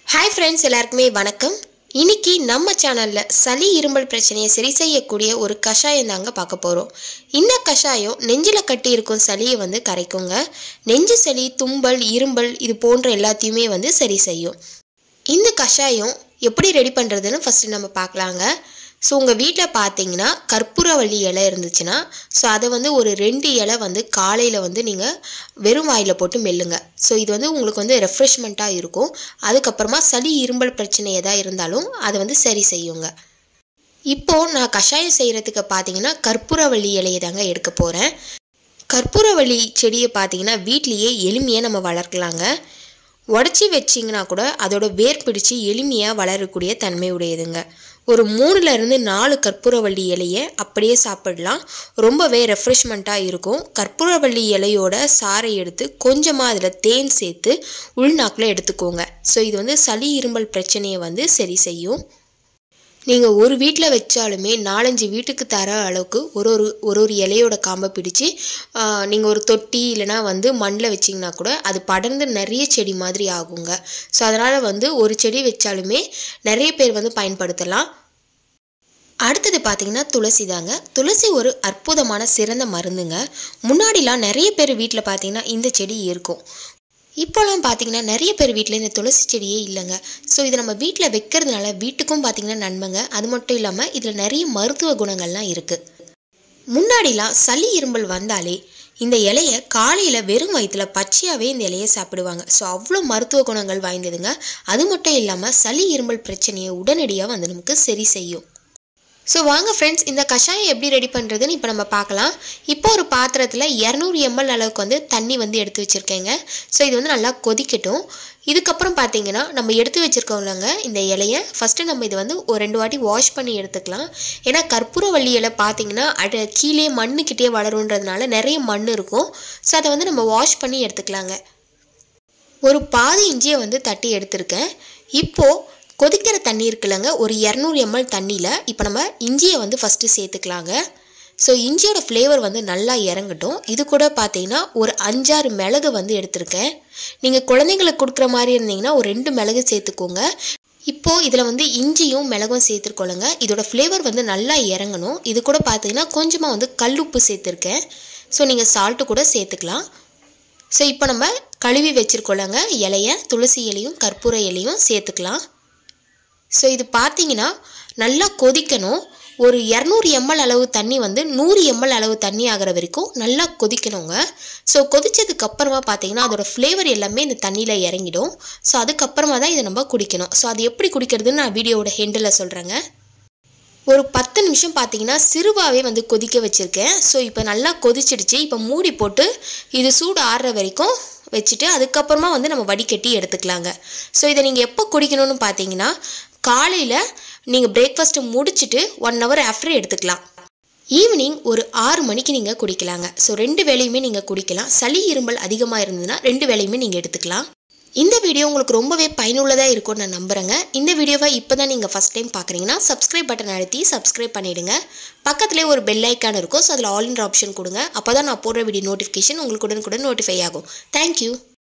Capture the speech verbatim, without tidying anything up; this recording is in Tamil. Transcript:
Hi friends, எல்லாருக்குமே வணக்கம். இன்னைக்கு நம்ம சேனல்ல சளி இருமல் பிரச்சனையை சரி செய்யக்கூடிய ஒரு கஷாயம் தாங்க பார்க்க போறோம். இந்த கஷாயம் நெஞ்சில கட்டி இருக்கும் சளியை வந்து கரைக்குங்க. நெஞ்சு சளி, தும்பல், இருமல் இது போன்ற எல்லாத்தையுமே வந்து சரி செய்யும். இந்த கஷாயம் எப்படி ரெடி பண்றதுன்னு ஃபர்ஸ்ட் நம்ம பார்க்கலாங்க. ஸோ உங்கள் வீட்டில் பார்த்தீங்கன்னா கற்பூரவள்ளி இலை இருந்துச்சுன்னா ஸோ அதை வந்து ஒரு ரெண்டு இலை வந்து காலையில் வந்து நீங்கள் வெறும் வாயில் போட்டு மெல்லுங்க. ஸோ இது வந்து உங்களுக்கு வந்து ரெஃப்ரெஷ்மெண்ட்டாக இருக்கும். அதுக்கப்புறமா சளி இருமல் பிரச்சனை எதாக இருந்தாலும் அதை வந்து சரி செய்யுங்க. இப்போது நான் கஷாயம் செய்கிறதுக்கு பார்த்தீங்கன்னா கற்பூரவள்ளி இலையை தாங்க எடுக்க போகிறேன். கற்பூரவள்ளி செடியை பார்த்தீங்கன்னா வீட்லேயே எளிமையாக நம்ம வளர்க்கலாங்க. உடச்சி வச்சிங்கன்னா கூட அதோட வேர் பிடிச்சி எளிமையாக வளரக்கூடிய தன்மை உடையதுங்க. ஒரு மூணுலேருந்து நாலு கற்பூரவள்ளி இலையை அப்படியே சாப்பிடலாம். ரொம்பவே ரெஃப்ரெஷ்மெண்ட்டாக இருக்கும். கற்பூரவள்ளி இலையோட சாறை எடுத்து கொஞ்சமாக அதில் தேன் சேர்த்து உள்நாக்கில் எடுத்துக்கோங்க. ஸோ இது வந்து சளி இருமல் பிரச்சனையை வந்து சரி செய்யும். நீங்கள் ஒரு வீட்டில் வச்சாலுமே நாலஞ்சு வீட்டுக்கு தர அளவுக்கு ஒரு ஒரு ஒரு ஒரு இலையோட காம்பை பிடிச்சி நீங்கள் ஒரு தொட்டி இல்லைனா வந்து மண்ணில் வச்சிங்கன்னா கூட அது படர்ந்து நிறைய செடி மாதிரி ஆகுங்க. ஸோ அதனால் வந்து ஒரு செடி வச்சாலுமே நிறைய பேர் வந்து பயன்படுத்தலாம். அடுத்தது பார்த்தீங்கன்னா துளசி தாங்க. துளசி ஒரு அற்புதமான சிறந்த மருந்துங்க. முன்னாடிலாம் நிறைய பேர் வீட்டில் பார்த்தீங்கன்னா இந்த செடி இருக்கும். இப்போலாம் பார்த்தீங்கன்னா நிறைய பேர் வீட்டில் இந்த துளசி செடியே இல்லைங்க. ஸோ இதை நம்ம வீட்டில் வைக்கிறதுனால வீட்டுக்கும் பார்த்தீங்கன்னா நன்மைங்க. அது மட்டும் இல்லாமல் இதில் நிறைய மருத்துவ குணங்கள்லாம் இருக்குது. முன்னாடிலாம் சளி இருமல் வந்தாலே இந்த இலையை காலையில் வெறும் வயிற்றில் பச்சையாகவே இந்த இலையை சாப்பிடுவாங்க. ஸோ அவ்வளோ மருத்துவ குணங்கள் வாய்ந்ததுங்க. அது மட்டும் இல்லாமல் சளி இருமல் பிரச்சனையை உடனடியாக வந்து நமக்கு சரி செய்யும். ஸோ வாங்க ஃப்ரெண்ட்ஸ், இந்த கஷாயம் எப்படி ரெடி பண்ணுறதுன்னு இப்போ நம்ம பார்க்கலாம். இப்போ ஒரு பாத்திரத்தில் இரநூறு எம்எல் அளவுக்கு வந்து தண்ணி வந்து எடுத்து வச்சுருக்கேங்க. ஸோ இது வந்து நல்லா கொதிக்கட்டும். இதுக்கப்புறம் பார்த்தீங்கன்னா நம்ம எடுத்து வச்சுருக்கோம்லங்க இந்த இலையை ஃபஸ்ட்டு நம்ம இதை வந்து ஒரு ரெண்டு வாட்டி வாஷ் பண்ணி எடுத்துக்கலாம். ஏன்னா கற்பூரவள்ளி இலை பார்த்தீங்கன்னா அட கீழே மண்ணுக்கிட்டே வளருன்றதுனால நிறைய மண் இருக்கும். ஸோ அதை வந்து நம்ம வாஷ் பண்ணி எடுத்துக்கலாங்க. ஒரு பாதி இஞ்சியை வந்து தட்டி எடுத்திருக்கேன். இப்போது கொதிக்கிற தண்ணி இருக்குல்லங்க, ஒரு இரநூறு எம்எல் தண்ணியில் இப்போ நம்ம இஞ்சியை வந்து ஃபஸ்ட்டு சேர்த்துக்கலாங்க. ஸோ இஞ்சியோட ஃப்ளேவர் வந்து நல்லா இறங்கட்டும். இது கூட பார்த்தீங்கன்னா ஒரு அஞ்சாறு மிளகு வந்து எடுத்திருக்கேன். நீங்கள் குழந்தைங்களுக்கு கொடுக்குற மாதிரி இருந்தீங்கன்னா ஒரு ரெண்டு மிளகு சேர்த்துக்கோங்க. இப்போது இதில் வந்து இஞ்சியும் மிளகும் சேர்த்துருக்கோங்க. இதோட ஃப்ளேவர் வந்து நல்லா இறங்கணும். இது கூட பார்த்தீங்கன்னா கொஞ்சமாக வந்து கல்லுப்பு சேர்த்துருக்கேன். ஸோ நீங்கள் சால்ட்டு கூட சேர்த்துக்கலாம். ஸோ இப்போ நம்ம கழுவி வச்சுருக்கோங்க இலையை, துளசி இலையும் கற்பூர இலையும் சேர்த்துக்கலாம். ஸோ இது பார்த்தீங்கன்னா நல்லா கொதிக்கணும். ஒரு இரநூறு எம்எல் அளவு தண்ணி வந்து நூறு எம்எல் அளவு தண்ணி ஆகிற வரைக்கும் நல்லா கொதிக்கணுங்க. ஸோ கொதித்ததுக்கு அப்புறமா பார்த்தீங்கன்னா அதோட ஃப்ளேவர் எல்லாமே இந்த தண்ணியில் இறங்கிடும். ஸோ அதுக்கப்புறமா தான் இதை நம்ம குடிக்கணும். ஸோ அது எப்படி குடிக்கிறதுன்னு நான் வீடியோவோட ஹெண்டில் சொல்கிறேங்க. ஒரு பத்து நிமிஷம் பார்த்தீங்கன்னா சிறுவாவே வந்து கொதிக்க வச்சுருக்கேன். ஸோ இப்போ நல்லா கொதிச்சிடுச்சு. இப்போ மூடி போட்டு இது சூடு ஆறுற வரைக்கும் வச்சுட்டு அதுக்கப்புறமா வந்து நம்ம வடிகட்டி எடுத்துக்கலாங்க. ஸோ இதை நீங்கள் எப்போ குடிக்கணும்னு பார்த்தீங்கன்னா காலையில் நீங்கள் பிரேக்ஃபாஸ்ட்டு முடிச்சுட்டு ஒன் ஹவர் ஆஃப்டர் எடுத்துக்கலாம். ஈவினிங் ஒரு ஆறு மணிக்கு நீங்கள் குடிக்கலாங்க. ஸோ ரெண்டு வேளையுமே நீங்கள் குடிக்கலாம். சளி இருமல் அதிகமாக இருந்ததுன்னா ரெண்டு வேளையுமே நீங்கள் எடுத்துக்கலாம். இந்த வீடியோ உங்களுக்கு ரொம்பவே பயனுள்ளதாக இருக்கும்னு நான் நம்புகிறேங்க. இந்த வீடியோவை இப்போ தான் நீங்கள் ஃபஸ்ட் டைம் பார்க்குறீங்கன்னா சப்ஸ்கிரைப் பட்டன் அழுத்தி சப்ஸ்கிரைப் பண்ணிவிடுங்க. பக்கத்துலேயே ஒரு பெல் ஐக்கான் இருக்கும். ஸோ அதில் ஆல் இன் ஆப்ஷன் கொடுங்க. அப்போ தான் நான் போடுற வீடியோ நோட்டிஃபிகேஷன் உங்களுக்கு உடனுக்குடன் நோட்டிஃபை ஆகும். தேங்க்யூ.